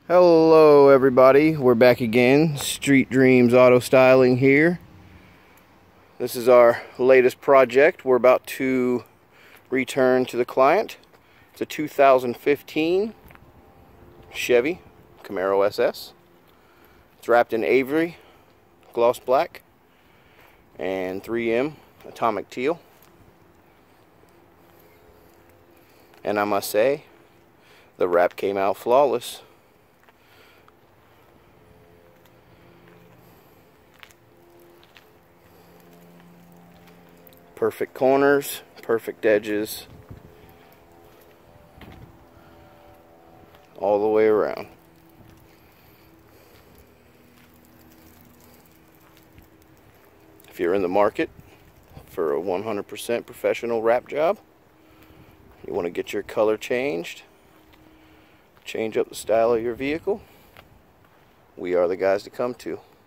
Hello everybody, we're back again. Street Dreams Auto Styling here. This is our latest project we're about to return to the client. It's a 2015 Chevy Camaro SS. It's wrapped in ivory, gloss black, and 3M Atomic Teal. And I must say, the wrap came out flawless. Perfect corners, perfect edges, all the way around. If you're in the market for a 100% professional wrap job, you want to get your color changed, change up the style of your vehicle, we are the guys to come to.